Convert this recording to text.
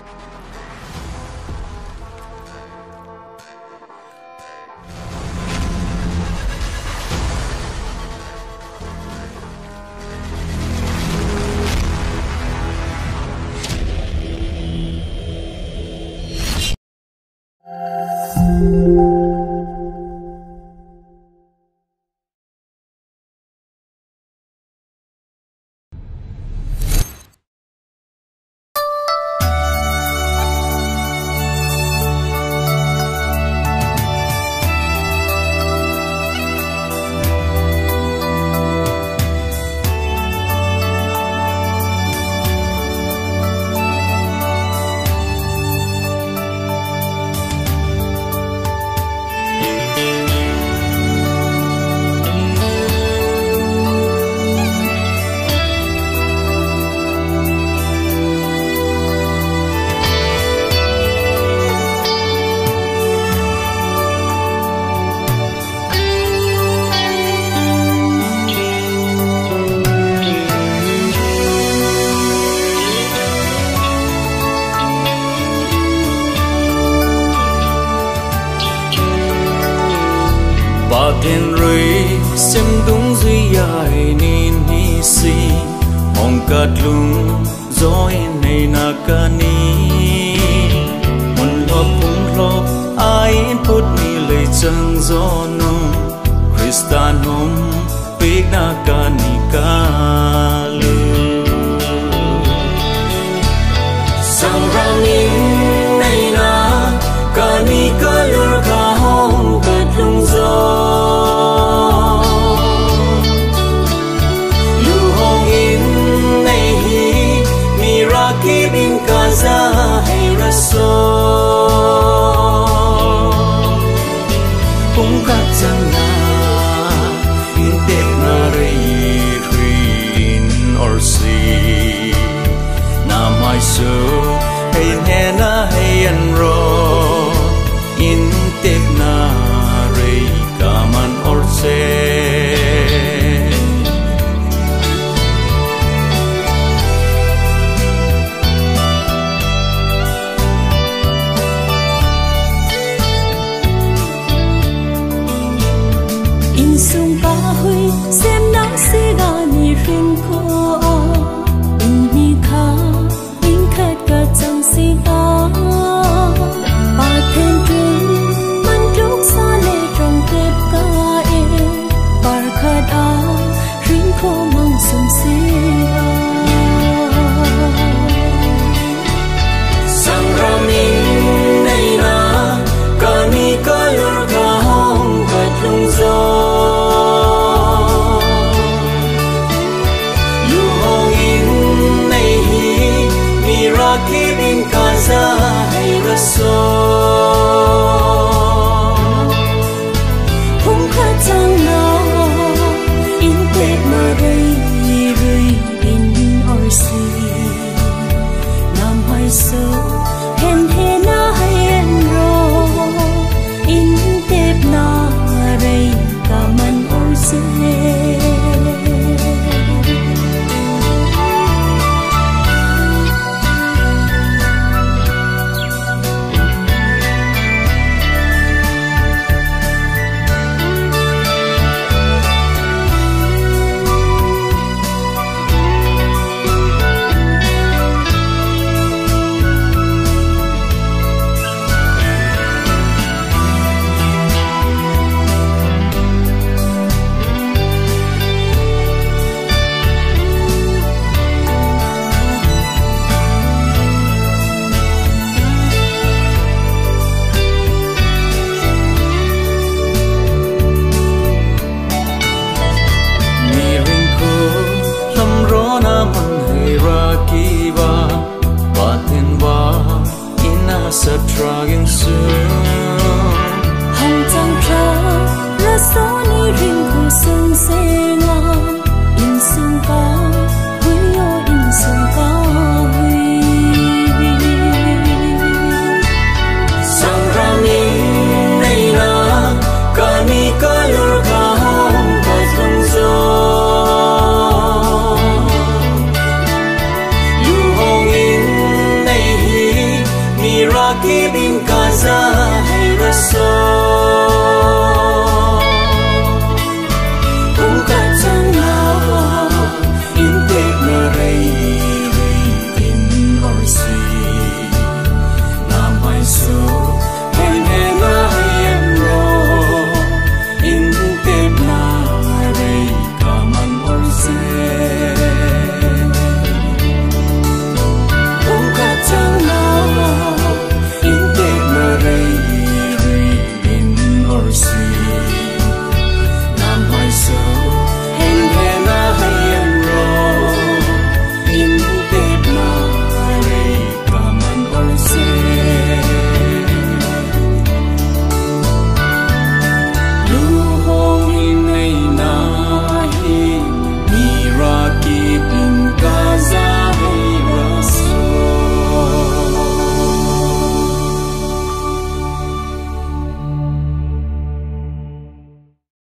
Tiền rồi xem đúng duy ai nên hi si mong cát lung gió này na ca ni một lop ai phút ni lời chân gió nung Christian hom big na ca ni ca lu sang rang in này na ca ni ca lu ca hom cát lung gió Kibin kaza hay raso Kung katanga Intip na rin or si Na mai so Hay hena hay anro Intip na rin kaman or se xem nắng sẽ ga ni rin ko in ni kha in khat ka chang si ga pa then trin man trúc sa le trong kep ka e par khat a rin ko mang sum si a sang ramin nei na ka ni ka lur ka hong ka tlung zo Kibin kaza hay raso Hung khatang na Intip na ray in or si Nam hay so Hen na hay enro Intip na ray kaman or si Sa traging soon Hong chang tra la so ni ring ko sun se